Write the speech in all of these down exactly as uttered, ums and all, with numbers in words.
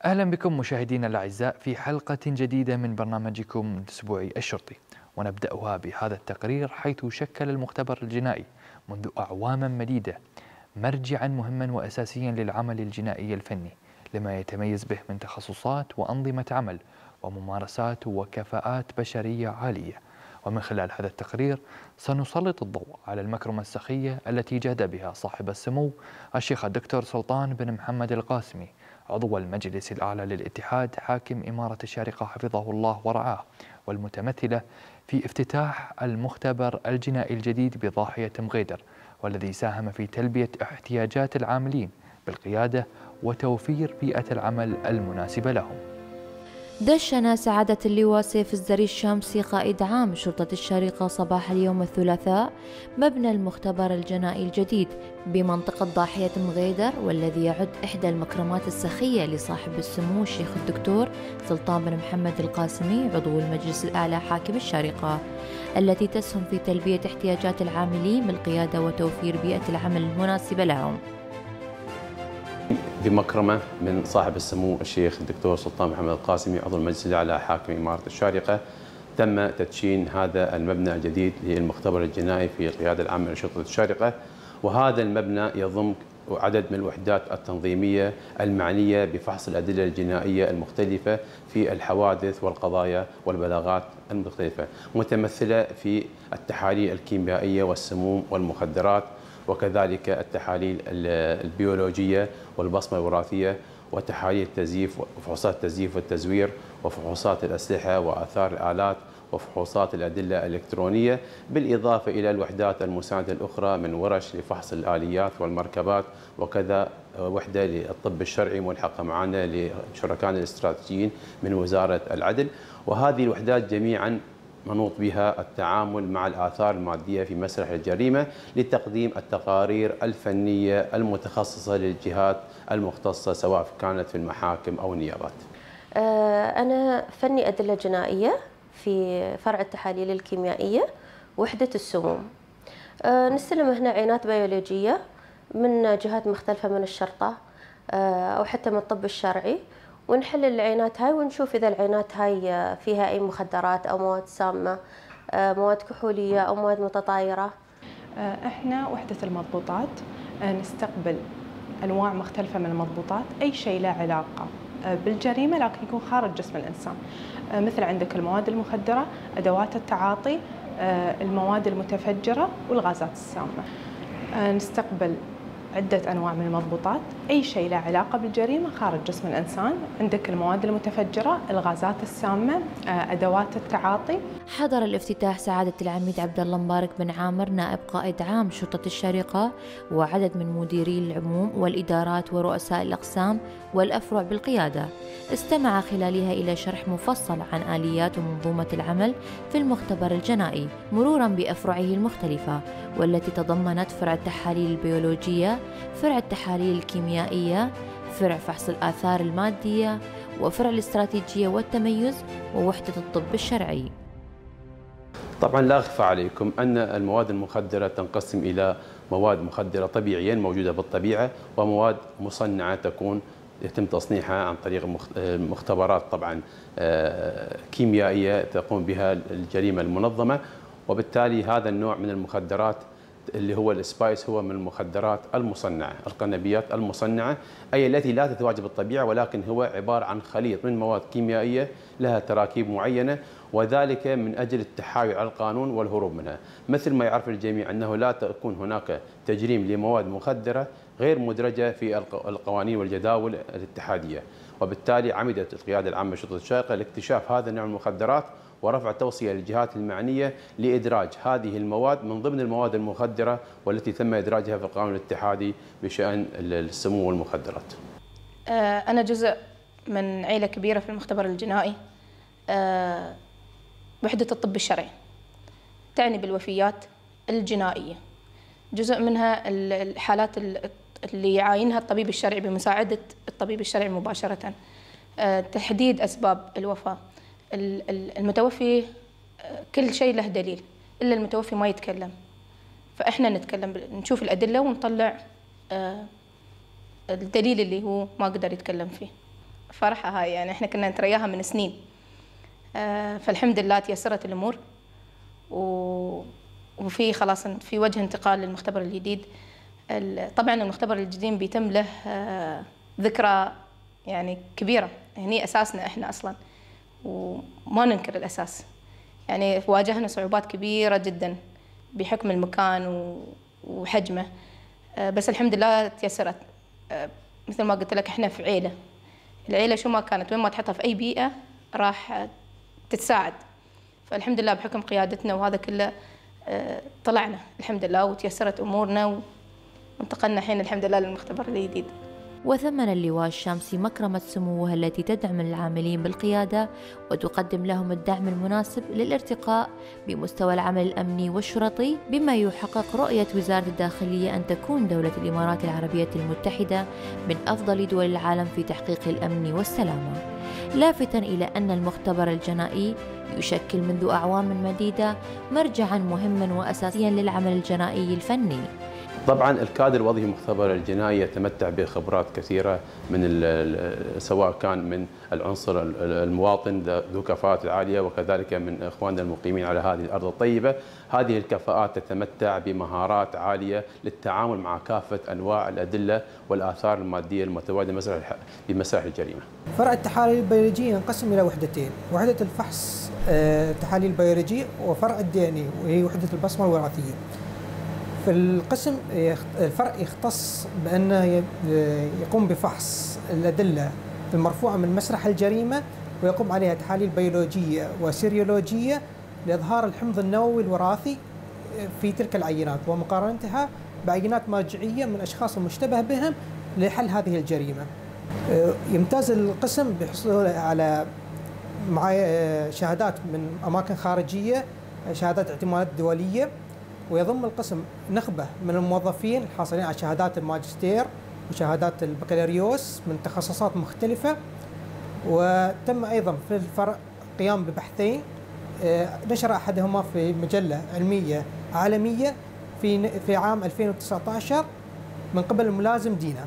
أهلا بكم مشاهدينا الأعزاء في حلقة جديدة من برنامجكم الأسبوعي الشرطي، ونبدأها بهذا التقرير حيث شكل المختبر الجنائي منذ أعوام مديدة مرجعا مهما وأساسيا للعمل الجنائي الفني، لما يتميز به من تخصصات وأنظمة عمل وممارسات وكفاءات بشرية عالية. ومن خلال هذا التقرير سنسلط الضوء على المكرمة السخية التي جاد بها صاحب السمو الشيخ الدكتور سلطان بن محمد القاسمي، عضو المجلس الأعلى للاتحاد حاكم إمارة الشارقة حفظه الله ورعاه، والمتمثلة في افتتاح المختبر الجنائي الجديد بضاحية مغيدر، والذي ساهم في تلبية احتياجات العاملين بالقيادة وتوفير بيئة العمل المناسبة لهم. دشن سعادة اللواء سيف الزري الشامسي قائد عام شرطة الشارقة صباح اليوم الثلاثاء مبنى المختبر الجنائي الجديد بمنطقة ضاحية مغيدر، والذي يعد إحدى المكرمات السخية لصاحب السمو الشيخ الدكتور سلطان بن محمد القاسمي عضو المجلس الأعلى حاكم الشارقة، التي تسهم في تلبية احتياجات العاملين بالقيادة وتوفير بيئة العمل المناسبة لهم. بمكرمة من صاحب السمو الشيخ الدكتور سلطان محمد القاسمي عضو المجلس الأعلى حاكم إمارة الشارقة، تم تدشين هذا المبنى الجديد للمختبر الجنائي في القيادة العامة لشرطة الشارقة. وهذا المبنى يضم عدد من الوحدات التنظيمية المعنية بفحص الأدلة الجنائية المختلفة في الحوادث والقضايا والبلاغات المختلفة، متمثلة في التحاليل الكيميائية والسموم والمخدرات، وكذلك التحاليل البيولوجية والبصمة الوراثية، وتحاليل التزييف وفحوصات التزييف والتزوير، وفحوصات الأسلحة وآثار الآلات، وفحوصات الأدلة الإلكترونية، بالإضافة إلى الوحدات المساعدة الأخرى من ورش لفحص الآليات والمركبات، وكذا وحدة للطب الشرعي ملحقة معنا لشركائنا الاستراتيجيين من وزارة العدل. وهذه الوحدات جميعا منوط بها التعامل مع الآثار المادية في مسرح الجريمة لتقديم التقارير الفنية المتخصصة للجهات المختصة سواء كانت في المحاكم أو النيابات. أنا فني أدلة جنائية في فرع التحاليل الكيميائية وحدة السموم. نستلم هنا عينات بيولوجية من جهات مختلفة من الشرطة أو حتى من الطب الشرعي، ونحلل العينات هاي ونشوف إذا العينات هاي فيها أي مخدرات أو مواد سامة، مواد كحولية أو مواد متطايرة. إحنا وحدة المضبوطات نستقبل أنواع مختلفة من المضبوطات، أي شيء له علاقة بالجريمة لكن يكون خارج جسم الإنسان، مثل عندك المواد المخدرة، أدوات التعاطي، المواد المتفجرة والغازات السامة. نستقبل عدة أنواع من المضبوطات، أي شيء له علاقة بالجريمة خارج جسم الإنسان، عندك المواد المتفجرة، الغازات السامة، أدوات التعاطي. حضر الافتتاح سعادة العميد عبد الله مبارك بن عامر نائب قائد عام شرطة الشارقة، وعدد من مديري العموم والإدارات ورؤساء الأقسام والأفرع بالقيادة، استمع خلالها إلى شرح مفصل عن آليات ومنظومة العمل في المختبر الجنائي مرورا بأفرعه المختلفة، والتي تضمنت فرع التحاليل البيولوجية، فرع التحاليل الكيميائية، فرع فحص الآثار المادية، وفرع الاستراتيجية والتميز، ووحدة الطب الشرعي. طبعا لا أخفى عليكم أن المواد المخدرة تنقسم إلى مواد مخدرة طبيعيا موجودة بالطبيعة، ومواد مصنعة تكون يتم تصنيعها عن طريق مختبرات طبعا كيميائية تقوم بها الجريمة المنظمة. وبالتالي هذا النوع من المخدرات اللي هو السبايس هو من المخدرات المصنعة، القنبيات المصنعة، أي التي لا تتواجد بالطبيعة، ولكن هو عبارة عن خليط من مواد كيميائية لها تراكيب معينة، وذلك من أجل التحايل على القانون والهروب منها. مثل ما يعرف الجميع أنه لا تكون هناك تجريم لمواد مخدرة غير مدرجة في القوانين والجداول الاتحادية، وبالتالي عمدت القيادة العامة لشرطة الشارقة لاكتشاف هذا النوع من المخدرات ورفع توصية للجهات المعنية لإدراج هذه المواد من ضمن المواد المخدرة والتي تم إدراجها في القانون الاتحادي بشأن السموم والمخدرات. أنا جزء من عيلة كبيرة في المختبر الجنائي. وحدة الطب الشرعي تعني بالوفيات الجنائية، جزء منها الحالات اللي يعاينها الطبيب الشرعي بمساعدة الطبيب الشرعي مباشرة، تحديد أسباب الوفاة. المتوفي كل شيء له دليل إلا المتوفي ما يتكلم، فإحنا نتكلم، نشوف الأدلة ونطلع الدليل اللي هو ما قدر يتكلم فيه. فرحة هاي، يعني احنا كنا نترياها من سنين. آه فالحمد لله تيسرت الأمور، وفي خلاص في وجه انتقال للمختبر الجديد. طبعا المختبر الجديد بيتم له آه ذكرى يعني كبيرة، هني أساسنا احنا أصلا، وما ننكر الأساس. يعني واجهنا صعوبات كبيرة جدا بحكم المكان وحجمه، بس الحمد لله تيسرت. مثل ما قلت لك احنا في عيلة، العيلة شو ما كانت وين ما تحطها في أي بيئة راح تتساعد. فالحمد لله بحكم قيادتنا وهذا كله طلعنا الحمد لله وتيسرت أمورنا، وانتقلنا الحين الحمد لله للمختبر الجديد. وثمن اللواء الشامسي مكرمة سموه التي تدعم العاملين بالقيادة وتقدم لهم الدعم المناسب للارتقاء بمستوى العمل الأمني والشرطي، بما يحقق رؤية وزارة الداخلية أن تكون دولة الإمارات العربية المتحدة من أفضل دول العالم في تحقيق الأمن والسلامة، لافتا إلى أن المختبر الجنائي يشكل منذ أعوام مديدة مرجعا مهما وأساسيا للعمل الجنائي الفني. طبعا الكادر الوظيفي المختبر الجنائي يتمتع بخبرات كثيره من سواء كان من العنصر المواطن ذو كفاءات عاليه، وكذلك من اخواننا المقيمين على هذه الارض الطيبه. هذه الكفاءات تتمتع بمهارات عاليه للتعامل مع كافه انواع الادله والاثار الماديه المتواجده في مسرح الجريمه. فرع التحاليل البيولوجيه ينقسم الى وحدتين، وحده الفحص التحاليل البيولوجيه، وفرع الدي ان اي وهي وحده البصمه الوراثيه. في القسم الفرع يختص بأنه يقوم بفحص الأدلة المرفوعة من مسرح الجريمة، ويقوم عليها تحاليل بيولوجية وسيريولوجية لإظهار الحمض النووي الوراثي في تلك العينات ومقارنتها بعينات مرجعية من أشخاص مشتبه بهم لحل هذه الجريمة. يمتاز القسم بحصول على شهادات من أماكن خارجية، شهادات اعتمادات دولية، ويضم القسم نخبة من الموظفين الحاصلين على شهادات الماجستير وشهادات البكالوريوس من تخصصات مختلفة. وتم أيضا في الفرع قيام ببحثين نشر أحدهما في مجلة علمية عالمية في في عام ألفين وتسعة عشر من قبل الملازم دينا.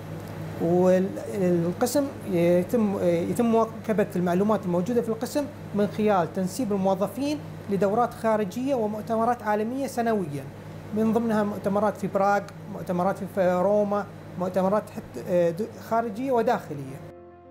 والقسم يتم يتم مواكبة المعلومات الموجودة في القسم من خلال تنسيب الموظفين لدورات خارجية ومؤتمرات عالمية سنويا، من ضمنها مؤتمرات في براغ، مؤتمرات في روما، مؤتمرات حتى خارجية وداخلية.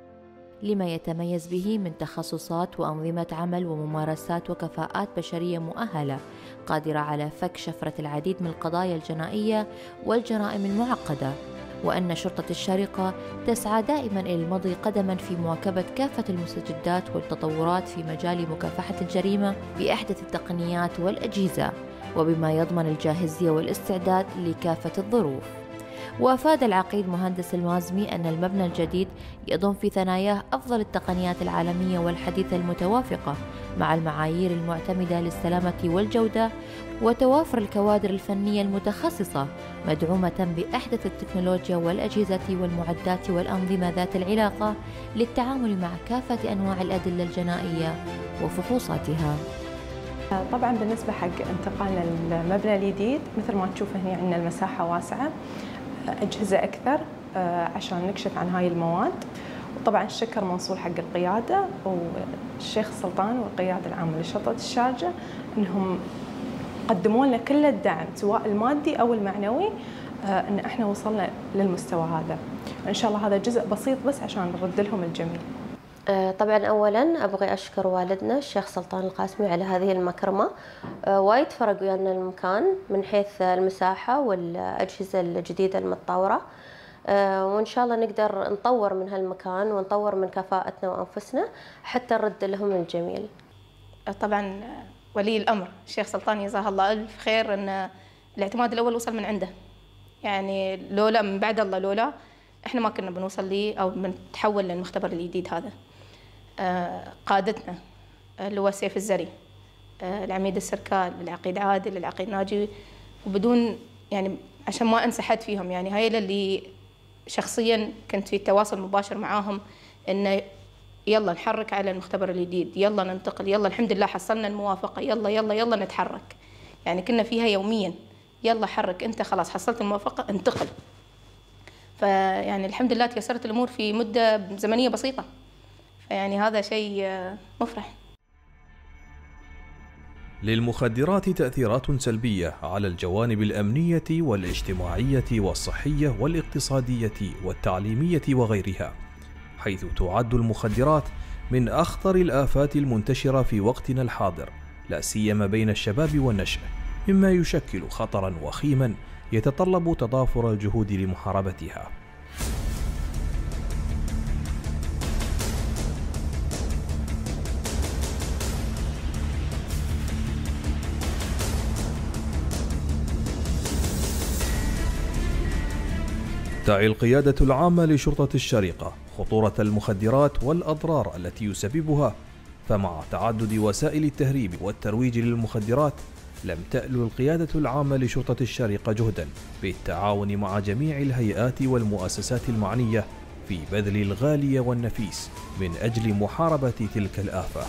لما يتميز به من تخصصات وأنظمة عمل وممارسات وكفاءات بشرية مؤهلة قادرة على فك شفرة العديد من القضايا الجنائية والجرائم المعقدة، وأن شرطة الشارقة تسعى دائما إلى المضي قدما في مواكبة كافة المستجدات والتطورات في مجال مكافحة الجريمة بأحدث التقنيات والأجهزة، وبما يضمن الجاهزية والاستعداد لكافة الظروف. وأفاد العقيد مهندس المازمي أن المبنى الجديد يضم في ثناياه أفضل التقنيات العالمية والحديثة المتوافقة مع المعايير المعتمدة للسلامة والجودة، وتوافر الكوادر الفنية المتخصصة مدعومة بأحدث التكنولوجيا والأجهزة والمعدات والأنظمة ذات العلاقة للتعامل مع كافة أنواع الأدلة الجنائية وفحوصاتها. طبعا بالنسبة حق انتقالنا للمبنى الجديد، مثل ما تشوف هنا عندنا المساحة واسعة، أجهزة أكثر عشان نكشف عن هاي المواد. وطبعا الشكر موصول حق القيادة والشيخ سلطان والقيادة العامة لشرطة الشارقة أنهم قدموا لنا كل الدعم سواء المادي أو المعنوي، أن احنا وصلنا للمستوى هذا. إن شاء الله هذا جزء بسيط بس عشان نرد لهم الجميل. طبعا أولا أبغي أشكر والدنا الشيخ سلطان القاسمي على هذه المكرمة. وايد فرق ويانا المكان من حيث المساحة والأجهزة الجديدة المتطورة، وإن شاء الله نقدر نطور من هالمكان ونطور من كفاءتنا وأنفسنا حتى نرد لهم الجميل. طبعا ولي الأمر الشيخ سلطان جزاه الله ألف خير أن الاعتماد الأول وصل من عنده، يعني لولا من بعد الله لولا إحنا ما كنا بنوصل لي أو بنتحول للمختبر الجديد هذا. قادتنا اللي هو سيف الزري، العميد السركال، العقيد عادل، العقيد ناجي، وبدون يعني عشان ما أنسى حد فيهم، يعني هاي اللي شخصيا كنت في تواصل مباشر معاهم إنه يلا نحرك على المختبر الجديد، يلا ننتقل، يلا الحمد لله حصلنا الموافقة، يلا يلا يلا نتحرك. يعني كنا فيها يوميا يلا حرك أنت خلاص حصلت الموافقة انتقل. فيعني الحمد لله تيسرت الأمور في مدة زمنية بسيطة، فيعني هذا شيء مفرح. للمخدرات تأثيرات سلبية على الجوانب الأمنية والاجتماعية والصحية والاقتصادية والتعليمية وغيرها، حيث تعد المخدرات من أخطر الآفات المنتشرة في وقتنا الحاضر، لا سيما بين الشباب والنشء، مما يشكل خطرا وخيما يتطلب تضافر الجهود لمحاربتها. تعي القيادة العامة لشرطة الشارقة خطورة المخدرات والأضرار التي يسببها، فمع تعدد وسائل التهريب والترويج للمخدرات لم تألو القيادة العامة لشرطة الشارقة جهدا بالتعاون مع جميع الهيئات والمؤسسات المعنية في بذل الغالي والنفيس من أجل محاربة تلك الآفة.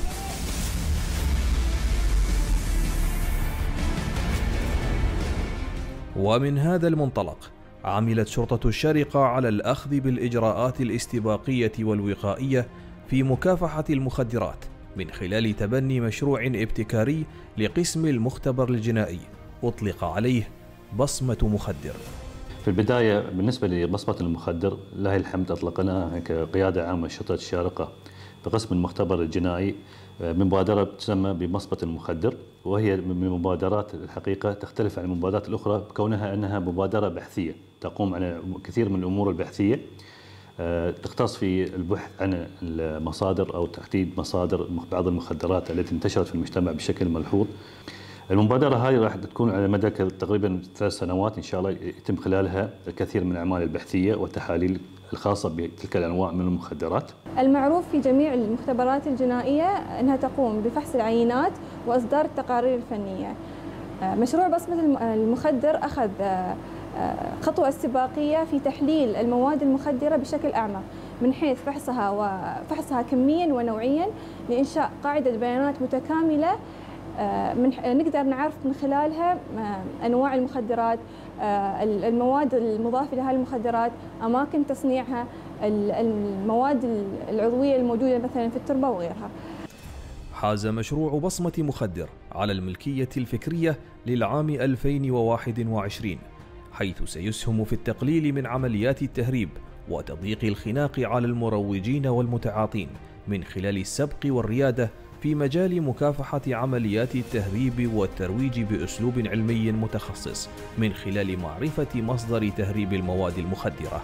ومن هذا المنطلق عملت شرطة الشارقة على الأخذ بالإجراءات الاستباقية والوقائية في مكافحة المخدرات من خلال تبني مشروع ابتكاري لقسم المختبر الجنائي أطلق عليه بصمة مخدر. في البداية بالنسبة لبصمة المخدر لله الحمد أطلقناها كقيادة عامة شرطة الشارقة بقسم المختبر الجنائي مبادرة تسمى ببصمة المخدر، وهي من المبادرات الحقيقة تختلف عن المبادرات الأخرى بكونها أنها مبادرة بحثية تقوم على كثير من الأمور البحثية تختص في البحث عن المصادر أو تحديد مصادر بعض المخدرات التي انتشرت في المجتمع بشكل ملحوظ. المبادرة هذه راح تكون على مدى تقريبا ثلاث سنوات إن شاء الله، يتم خلالها الكثير من الأعمال البحثية والتحاليل الخاصة بتلك الأنواع من المخدرات. المعروف في جميع المختبرات الجنائية أنها تقوم بفحص العينات وإصدار التقارير الفنية. مشروع بصمة المخدر أخذ خطوة استباقية في تحليل المواد المخدرة بشكل أعمق من حيث فحصها وفحصها كميا ونوعيا لإنشاء قاعدة بيانات متكاملة من نقدر نعرف من خلالها أنواع المخدرات، المواد المضافة لهذه المخدرات، أماكن تصنيعها، المواد العضوية الموجودة مثلا في التربة وغيرها. حاز مشروع بصمة مخدر على الملكية الفكرية للعام ألفين وواحد وعشرين، حيث سيسهم في التقليل من عمليات التهريب وتضييق الخناق على المروجين والمتعاطين من خلال السبق والريادة في مجال مكافحة عمليات التهريب والترويج بأسلوب علمي متخصص من خلال معرفة مصدر تهريب المواد المخدرة.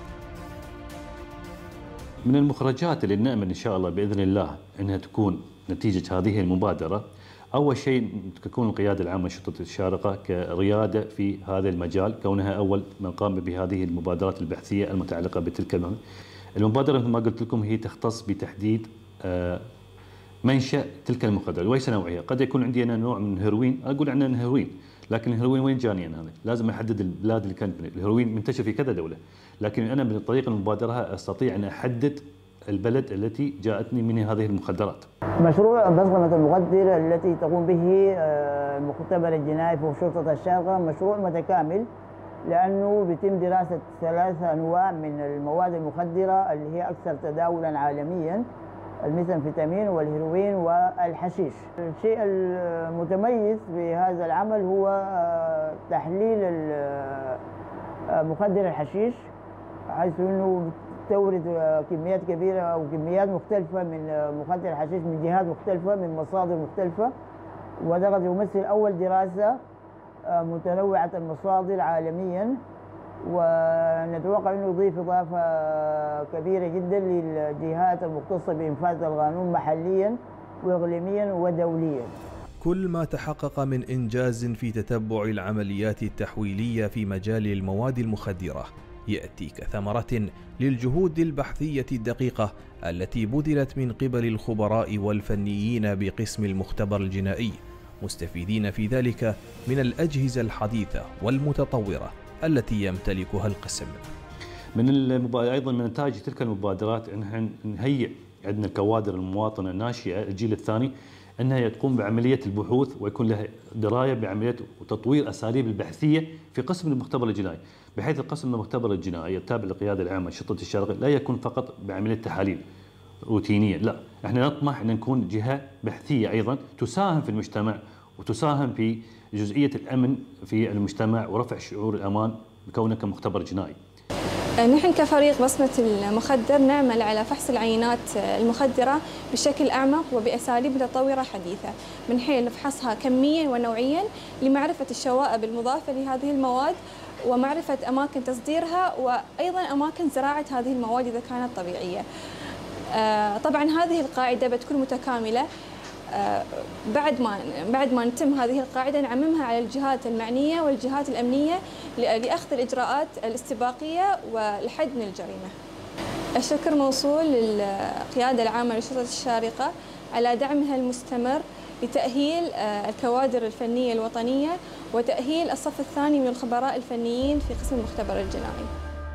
من المخرجات اللي نأمل إن شاء الله بإذن الله أنها تكون نتيجة هذه المبادرة، أول شيء تكون القيادة العامة لشرطة الشارقة كريادة في هذا المجال، كونها أول من قام بهذه المبادرات البحثية المتعلقة بتلك المبادرة. مثل ما قلت لكم هي تختص بتحديد منشأ تلك المخدرات وليس نوعها. قد يكون عندي أنا نوع من الهيروين، أقول عنه هيروين، لكن الهيروين وين جاني أنا؟ هذا لازم أحدد البلاد اللي كانت الهيروين منتشر في كذا دولة، لكن أنا من طريق المبادرة أستطيع أن أحدد البلد التي جاءتني من هذه المخدرات. مشروع بصمة المخدر التي تقوم به المختبر الجنائي في شرطة الشارقة مشروع متكامل، لأنه بيتم دراسة ثلاث أنواع من المواد المخدرة اللي هي أكثر تداولا عالميا، الميثامفيتامين والهيروين والحشيش. الشيء المتميز في هذا العمل هو تحليل مخدر الحشيش، حيث أنه تورد كميات كبيرة أو كميات مختلفة من مخدر الحشيش من جهات مختلفة من مصادر مختلفة، وده قد يمثل أول دراسة متنوعة المصادر عالميا، ونتوقع أنه يضيف إضافة كبيرة جدا للجهات المختصة بإنفاذ القانون محليا وإقليميا ودوليا. كل ما تحقق من إنجاز في تتبع العمليات التحويلية في مجال المواد المخدرة يأتي كثمرة للجهود البحثية الدقيقة التي بذلت من قبل الخبراء والفنيين بقسم المختبر الجنائي، مستفيدين في ذلك من الأجهزة الحديثة والمتطورة التي يمتلكها القسم. من المب... أيضا من نتائج تلك المبادرات أنها نهيئ عندنا الكوادر المواطنة الناشئة الجيل الثاني أنها تقوم بعملية البحوث ويكون لها دراية بعملية وتطوير أساليب البحثية في قسم المختبر الجنائي، بحيث القسم المختبر الجنائي التابع للقيادة العامة لشرطة الشارقة لا يكون فقط بعملية تحاليل روتينية، لا، احنا نطمح أن نكون جهة بحثية أيضا تساهم في المجتمع وتساهم في جزئية الأمن في المجتمع ورفع شعور الأمان بكونك مختبر جنائي. نحن كفريق بصمة المخدر نعمل على فحص العينات المخدرة بشكل أعمق وبأساليب متطورة حديثة، من حيث نفحصها كميا ونوعيا لمعرفة الشوائب المضافة لهذه المواد ومعرفة أماكن تصديرها وأيضا أماكن زراعة هذه المواد إذا كانت طبيعية. طبعا هذه القاعدة بتكون متكاملة. بعد ما بعد ما نتم هذه القاعدة نعممها على الجهات المعنية والجهات الأمنية لأخذ الإجراءات الاستباقية والحد من الجريمة. الشكر موصول للقيادة العامة لشرطة الشارقة على دعمها المستمر لتأهيل الكوادر الفنية الوطنية وتأهيل الصف الثاني من الخبراء الفنيين في قسم المختبر الجنائي.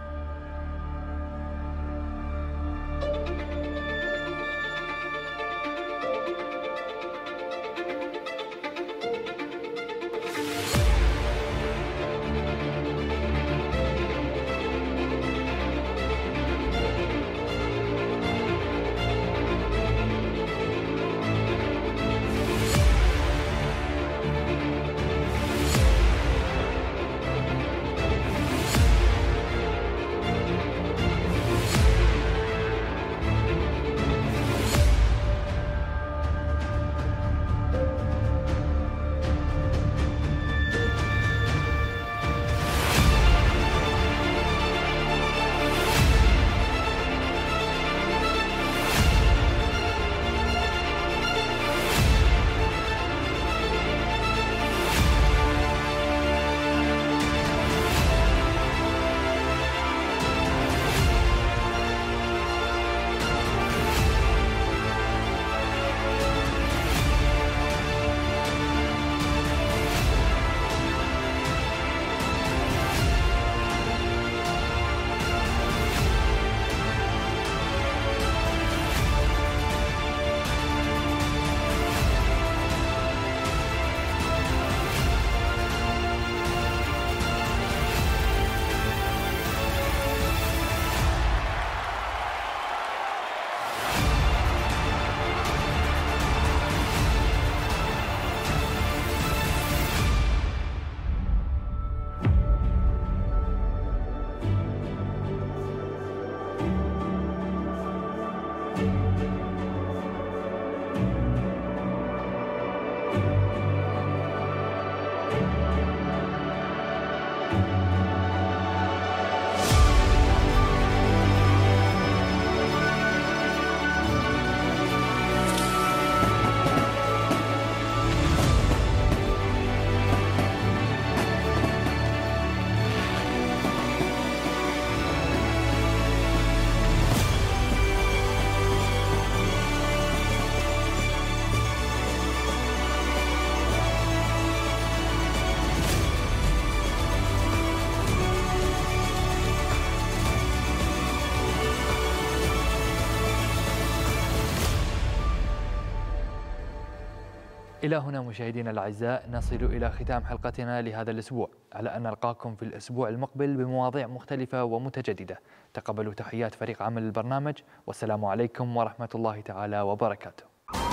إلى هنا مشاهدينا الأعزاء نصل إلى ختام حلقتنا لهذا الأسبوع، على أن نلقاكم في الأسبوع المقبل بمواضيع مختلفة ومتجددة. تقبلوا تحيات فريق عمل البرنامج، والسلام عليكم ورحمة الله تعالى وبركاته.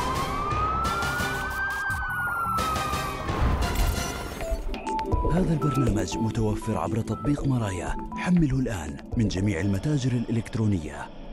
هذا البرنامج متوفر عبر تطبيق مرايا، حمله الآن من جميع المتاجر الإلكترونية.